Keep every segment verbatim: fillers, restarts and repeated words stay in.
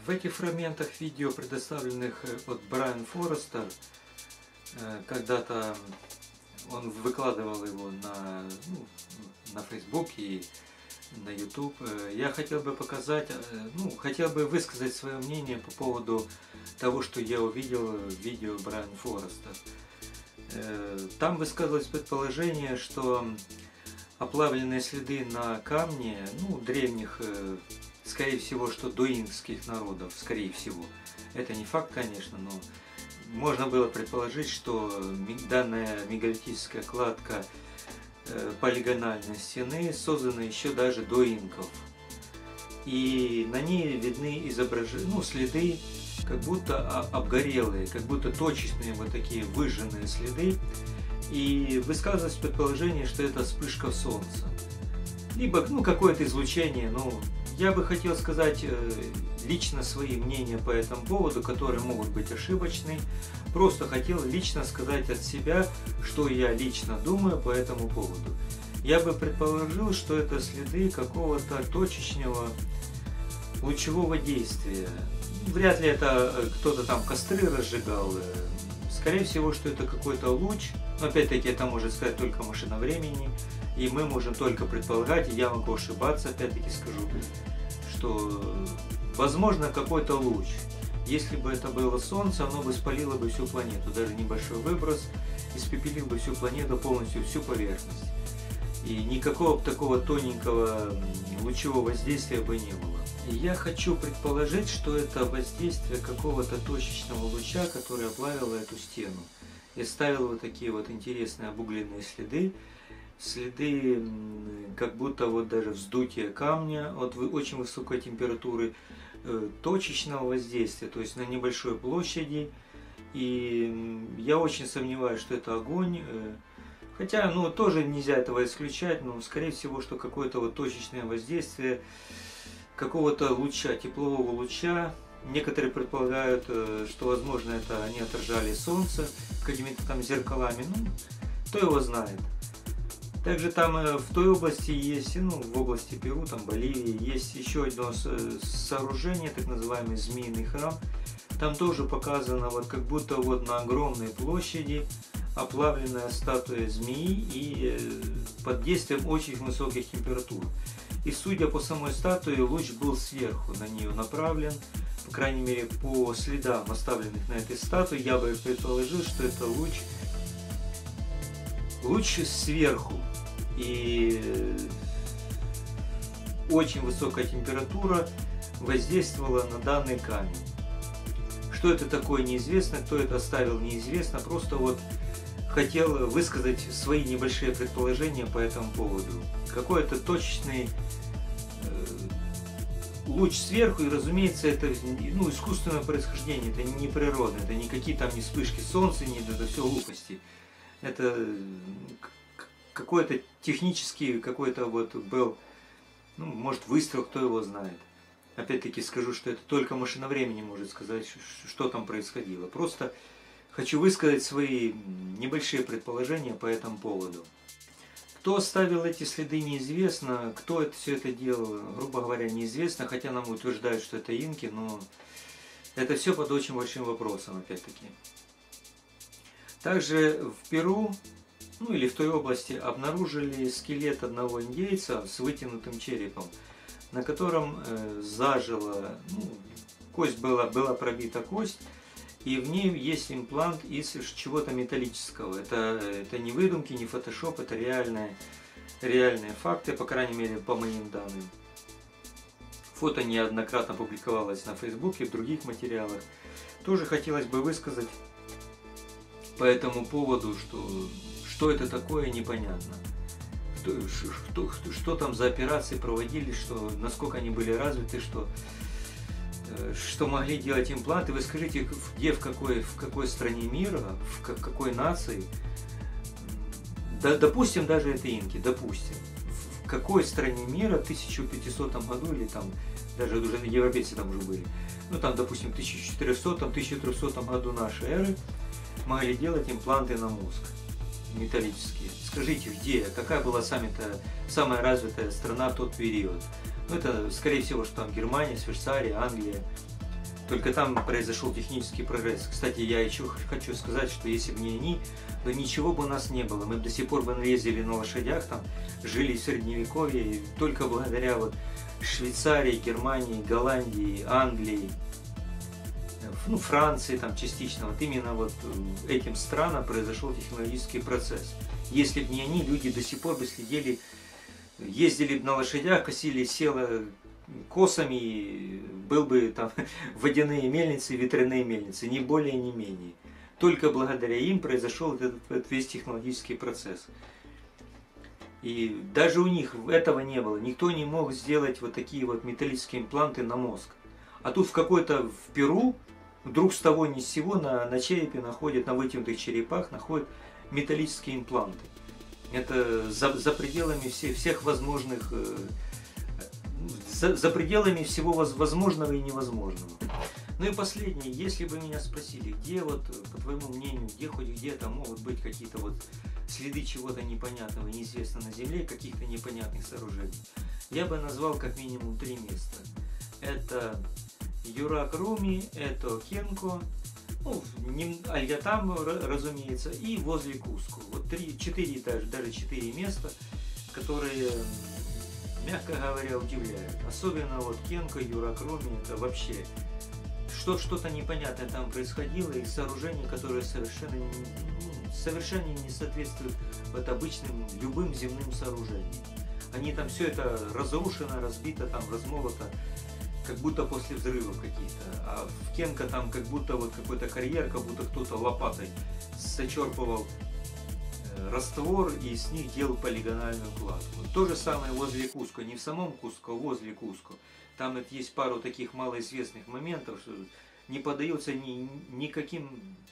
В этих фрагментах видео, предоставленных от Брайана Фореста, когда-то он выкладывал его на, ну, на Facebook и на YouTube, я хотел бы показать, ну, хотел бы высказать свое мнение по поводу того, что я увидел в видео Брайана Фореста. Там высказывалось предположение, что оплавленные следы на камне, ну, древних, скорее всего, что доинских народов, скорее всего. Это не факт, конечно, но можно было предположить, что данная мегалитическая кладка полигональной стены создана еще даже до инков. И на ней видны изображения, ну, следы, как будто обгорелые, как будто точечные вот такие выжженные следы. И высказывалось предположение, что это вспышка солнца. Либо, ну, какое-то излучение. Ну, я бы хотел сказать э, лично свои мнения по этому поводу, которые могут быть ошибочны. Просто хотел лично сказать от себя, что я лично думаю по этому поводу. Я бы предположил, что это следы какого-то точечного лучевого действия. Вряд ли это кто-то там костры разжигал. Скорее всего, что это какой-то луч. Но опять-таки это может сказать только машина времени. И мы можем только предполагать, и я могу ошибаться, опять-таки скажу, что возможно какой-то луч. Если бы это было Солнце, оно бы спалило бы всю планету. Даже небольшой выброс испепелил бы всю планету, полностью всю поверхность. И никакого такого тоненького лучевого воздействия бы не было. И я хочу предположить, что это воздействие какого-то точечного луча, который оплавило эту стену. И оставил вот такие вот интересные обугленные следы. Следы, как будто вот даже вздутие камня от очень высокой температуры, точечного воздействия, то есть на небольшой площади. И я очень сомневаюсь, что это огонь. Хотя, ну, тоже нельзя этого исключать, но, скорее всего, что какое-то вот точечное воздействие какого-то луча, теплового луча. Некоторые предполагают, что, возможно, это они отражали солнце какими-то там зеркалами. Ну, кто его знает. Также там в той области есть, ну, в области Перу, там Боливии, есть еще одно сооружение, так называемый Змеиный храм. Там тоже показано, вот как будто вот на огромной площади оплавленная статуя змеи и под действием очень высоких температур. И судя по самой статуе, луч был сверху на нее направлен. По крайней мере, по следам, оставленных на этой статуе, я бы предположил, что это луч, луч сверху. И очень высокая температура воздействовала на данный камень. Что это такое, неизвестно, кто это оставил, неизвестно. Просто вот хотел высказать свои небольшие предположения по этому поводу. Какой-то точечный э, луч сверху, и, разумеется, это, ну, искусственное происхождение, это не природное, это никакие там не вспышки солнца, не, это все глупости. Это какой-то технический, какой-то вот был, ну, может, выстрел, кто его знает. Опять-таки скажу, что это только машина времени может сказать, что там происходило. Просто хочу высказать свои небольшие предположения по этому поводу. Кто оставил эти следы, неизвестно. Кто это все это делал, грубо говоря, неизвестно. Хотя нам утверждают, что это инки, но это все под очень большим вопросом, опять-таки. Также в Перу, ну или в той области, обнаружили скелет одного индейца с вытянутым черепом, на котором э, зажила, ну, кость была, была пробита кость, и в ней есть имплант из чего-то металлического. Это, это не выдумки, не фотошоп, это реальные, реальные факты, по крайней мере, по моим данным. Фото неоднократно публиковалось на Фейсбуке, в других материалах. Тоже хотелось бы высказать по этому поводу, что, что это такое, непонятно. Что, что, что там за операции проводили, что, насколько они были развиты, что, что могли делать импланты. Вы скажите, где, в какой, в какой стране мира, в какой нации, да, допустим, даже это инки, допустим, в какой стране мира в тысяча пятисотом году, или там, даже уже европейцы там уже были, ну там, допустим, в тысяча четырехсотом — тысяча трехсотом году нашей эры, могли делать импланты на мозг металлические. Скажите, где, какая была самая-то, самая развитая страна в тот период? Ну, это, скорее всего, что там Германия, Швейцария, Англия. Только там произошел технический прогресс. Кстати, я еще хочу сказать, что если бы не они, то ничего бы у нас не было. Мы бы до сих пор бы ездили на лошадях, там, жили в Средневековье, только благодаря вот Швейцарии, Германии, Голландии, Англии, ну, Франции там частично. Вот именно вот этим странам произошел технологический процесс. Если бы не они, люди до сих пор бы следили, ездили бы на лошадях, косили сено косами, был бы там водяные мельницы, ветряные мельницы, ни более, ни менее. Только благодаря им произошел этот, этот весь технологический процесс. И даже у них этого не было. Никто не мог сделать вот такие вот металлические импланты на мозг. А тут в какой-то в Перу вдруг с того ни с сего на, на черепе находят, на вытянутых черепах находят металлические импланты. Это за, за пределами всех, всех возможных, э, за, за пределами всего возможного и невозможного. Ну и последнее, если бы меня спросили, где вот, по твоему мнению, где хоть где-то могут быть какие-то вот следы чего-то непонятного, неизвестного на Земле, каких-то непонятных сооружений, я бы назвал как минимум три места. Это Юрак-Руми, это Кенко, ну, Альятам, разумеется, и возле Куско. Вот три, четыре, даже, даже четыре места, которые, мягко говоря, удивляют. Особенно вот Кенко, Юрак-Руми, это вообще что, что-то непонятное там происходило, и сооружения, которые совершенно, ну, совершенно не соответствуют вот обычным, любым земным сооружениям. Они там все это разрушено, разбито, там размолото, как будто после взрывов каких-то. А в Кенко там как будто вот какой-то карьер, как будто кто-то лопатой зачерпывал раствор и с них делал полигональную кладку. То же самое возле Куско, не в самом Куско, а возле Куско. Там это есть пару таких малоизвестных моментов, что не поддается ни, никаким,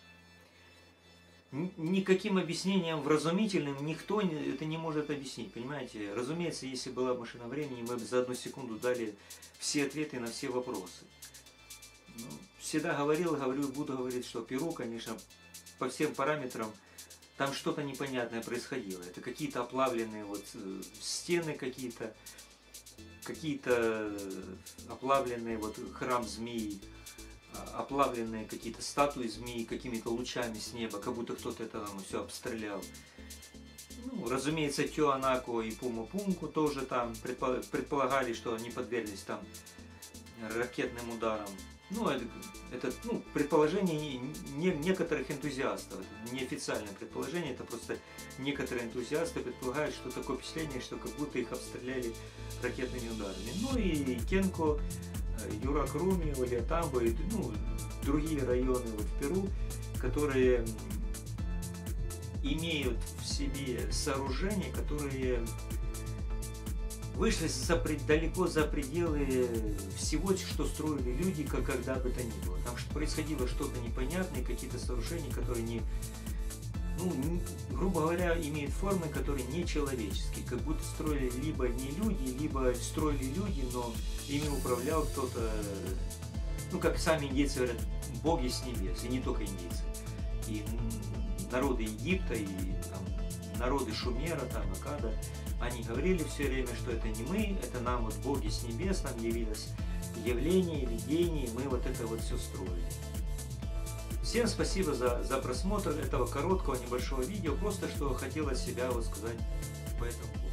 никаким объяснениям вразумительным, никто это не может объяснить, понимаете? Разумеется, если была машина времени, мы бы за одну секунду дали все ответы на все вопросы. Ну, всегда говорил, говорю и буду говорить, что Перу, конечно, по всем параметрам, там что-то непонятное происходило. Это какие-то оплавленные вот стены какие-то, какие-то оплавленные вот храм змеи, оплавленные какие-то статуи змеи какими-то лучами с неба, как будто кто-то это там все обстрелял. Ну, разумеется, Тиуанако и Пуму-Пумку тоже там предполагали, что они подверглись там ракетным ударам. Ну, это, это ну, предположение не, не, некоторых энтузиастов, это неофициальное предположение, это просто некоторые энтузиасты предполагают, что такое впечатление, что как будто их обстреляли ракетными ударами. Ну и Кенко, Юрак-Руми, Альятамбо и ну, другие районы вот в Перу, которые имеют в себе сооружения, которые вышли за, далеко за пределы всего, что строили люди, как когда бы то ни было. Там происходило что-то непонятное, какие-то сооружения, которые не, ну, не, грубо говоря, имеют формы, которые не человеческие, как будто строили либо не люди, либо строили люди, но ими управлял кто-то, ну, как сами индейцы говорят, боги с небес, и не только индейцы, и народы Египта, и там, народы Шумера, там, Акада. Они говорили все время, что это не мы, это нам вот боги с небес, нам явилось явление, видение, и мы вот это вот все строили. Всем спасибо за, за просмотр этого короткого небольшого видео, просто что хотел от себя вот сказать по этому поводу.